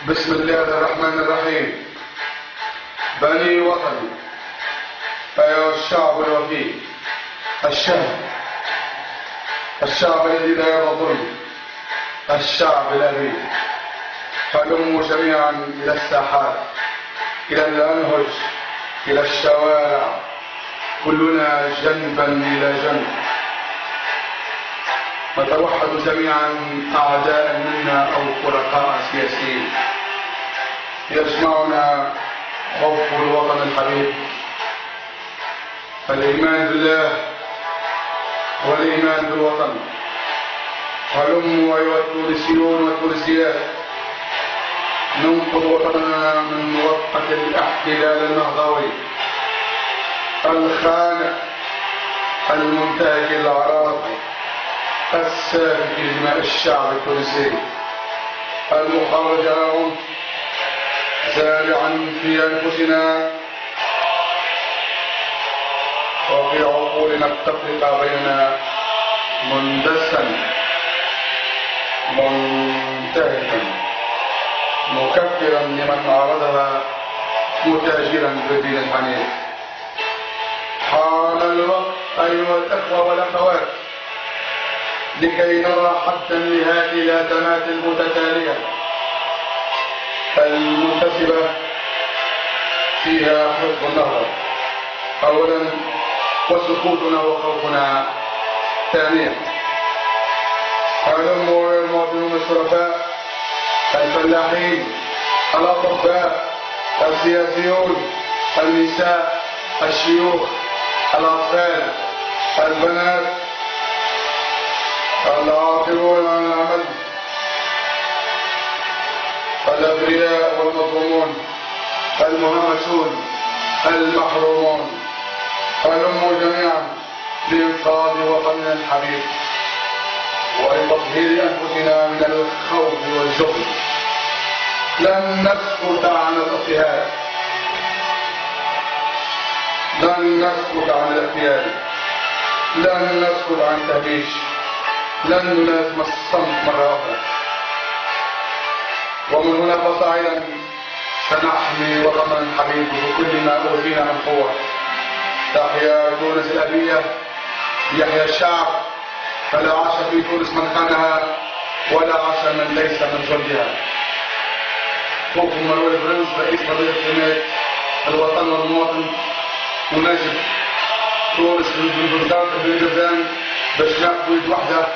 بسم الله الرحمن الرحيم. بني وطني، أيها الشعب الوفي الشهم، الشعب الذي لا يرى الظلم، الشعب الأبي، هلموا جميعا إلى الساحات، إلى الأنهج، إلى الشوارع، كلنا جنبا إلى جنب، نتوحد جميعا أعداء منا أو فرقاء سياسيين. يجمعنا حب الوطن الحبيب، الإيمان بالله والإيمان بالوطن. هلموا أيها التونسيون والتونسيات، ننقذ وطننا من وطأة الاحتلال النهضوي الخانق المنتهك الأعراض السافك لدماء الشعب التونسي، المخرج على عنف، زارعا في أنفسنا وفي عقولنا التفرقة بيننا مندسا منتهكا مكفرا لمن عارضها متاجرا بالدين الحنيف. حان الوقت أيها الأخوة والأخوات لكي نرى حدا لهذه الأزمات المتتالية المنتسبة فيها حزب النهضة أولا، وسقوطنا وخوفنا ثانيا. هلموا يا المواطنون الشرفاء، الفلاحين، الأطباء، السياسيون، النساء، الشيوخ، الأطفال، البنات، العاطلون عن العمل، الأبرياء والمظلومون، المهمشون، المحرومون. هلموا جميعا لإنقاذ وطننا الحبيب ولتطهير أنفسنا من الخوف والجبن. لن نسكت عن الاضطهاد، لن نسكت عن الاغتيال، لن نسكت عن التهميش، لن نلازم الصمت مرة أخرى. ومن هنا فصاعدا سنحمي وطننا الحبيب بكل ما أوتينا من قوة. تحيا تونس الأبية، يحيا الشعب، فلا عاش في تونس من خانها ولا عاش من ليس من جندها. أخوكم مروان البرنس، رئيس قضية حماية الوطن والمواطن، ونجد تونس من وزارة الجزائر باش ناخذ وحدة.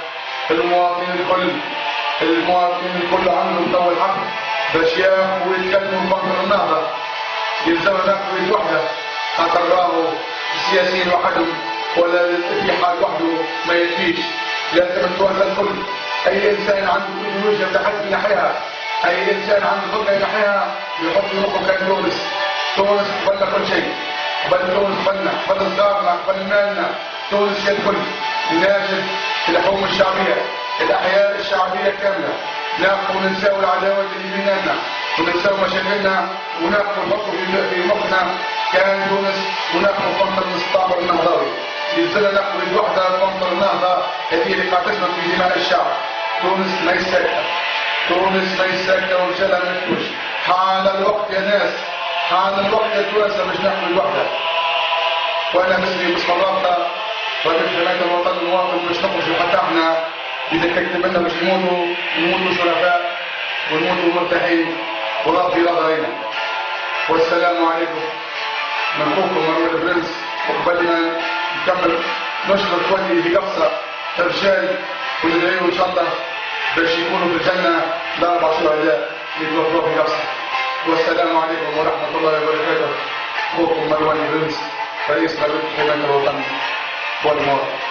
المواطنين الكل عندهم تو الحق باش ياخذوا ويتكلموا بفضل النهضة. يلزمنا ناخذ وحدة، خاطر راهو السياسيين وحدهم ولا الاتحاد وحده ما يكفيش. لازم نتوازن الكل. أي إنسان عنده إيديولوجيا بتاعت ينحيها، أي إنسان عنده فكرة ينحيها يحط مخه كان تونس. تونس قبلنا كل شيء، قبل تونس قبل صغارنا، قبل مالنا. تونس هي الكل. نناشد الحكومة الشعبية، الأحياء الشعبية كاملة، ناخذ وننساو العداوات اللي بيناتنا وننساو مشاكلنا، وناخذ نحطوا في مخنا كان تونس، وناخذ فنطر المستعمر النهضوي. يلزمنا ناخذ الوحدة فنطر النهضة هذه اللي قاعدة تسمع في دماء الشعب. تونس ما يسكت، تونس ما يسكت ورجالها ما يسكتوش. حان الوقت يا ناس، حان الوقت يا تونس باش ناخذ الوحدة. وأنا باسم الرابطة رابطة حماية الوطن المواطن باش نخرجوا حتى احنا إذا كتب لنا باش نموتوا شرفاء ونموتوا مرتاحين وربي راضي علينا. والسلام عليكم من أخوكم مروان البرنس. وقبل ما نكمل نشكر اخواني في قفصة الرجال وندعيهم إن شاء الله باش يكونوا في الجنة ل4 شهداء اللي توفوا في قفصة. والسلام عليكم ورحمة الله وبركاته. أخوكم مروان البرنس، رئيس رابطة حماية الوطن والمواطن.